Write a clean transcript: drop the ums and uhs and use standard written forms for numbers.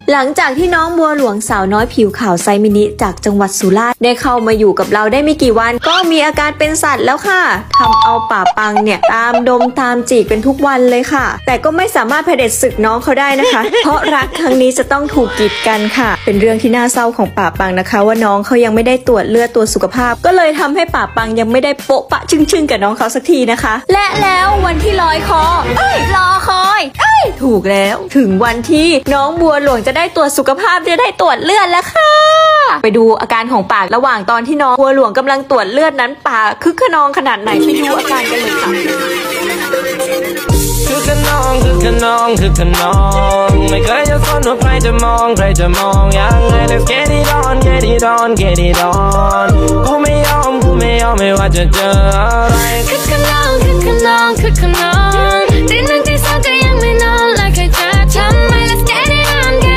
หลังจากที่น้องบัวหลวงสาวน้อยผิวขาวไซส์มินิจากจังหวัดสุราษฎร์ได้เข้ามาอยู่กับเราได้ไม่กี่วันก็มีอาการเป็นสัตว์แล้วค่ะทำเอาป่าปังเนี่ยตามดมตามจีบเป็นทุกวันเลยค่ะแต่ก็ไม่สามารถเผด็จศึกน้องเขาได้นะคะ เพราะรักครั้งนี้จะต้องถูกกีดกันค่ะเป็นเรื่องที่น่าเศร้าของป่าปังนะคะว่าน้องเขายังไม่ได้ตรวจเลือดตรวจสุขภาพก็เลยทำให้ป่าปังยังไม่ได้โปะปะชึ่งๆกับน้องเขาสักทีนะคะและแล้ววันที่ลอยคอรอคอยถูกแล้วถึงวันที่น้องบัวหลวงจะได้ตรวจสุขภาพจะได้ตรวจเลือดแล้วค่ะไปดูอาการของป่าระหว่างตอนที่น้องบัวหลวงกำลังตรวจเลือดนั้นป่าคึกขนองขนาดไหนไปดูอาการกันเลยค่ะคึกขนองคึกขนองคึกขนองไม่เคยจะสนว่าใครจะมองยังไง Let's get it on get it on get it on กูไม่ยอมไม่ว่าจะเจออะไรคึกขนองคึกขนองคึกขนอง